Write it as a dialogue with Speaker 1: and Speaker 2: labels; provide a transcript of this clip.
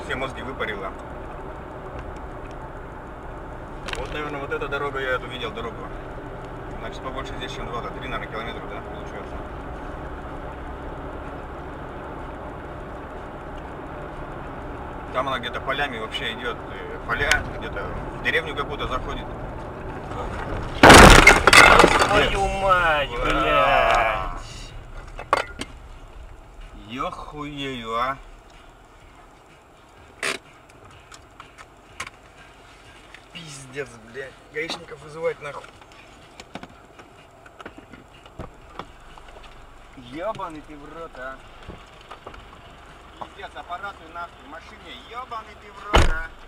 Speaker 1: все мозги выпарило. Вот, наверное, вот эта дорога, я эту видел дорогу. Значит, побольше здесь, чем 2, 3, наверное, километров, да, получается. Там она где-то полями вообще идет, поля, где-то в деревню какую-то заходит.
Speaker 2: Твою мать, блядь!
Speaker 1: Ёхуею, а! Пиздец, блядь. Гаишников вызывать нахуй. Ёбаный ты в рот, а! Пиздец, аппарату нахуй, в машине, ёбаный ты в рот, а!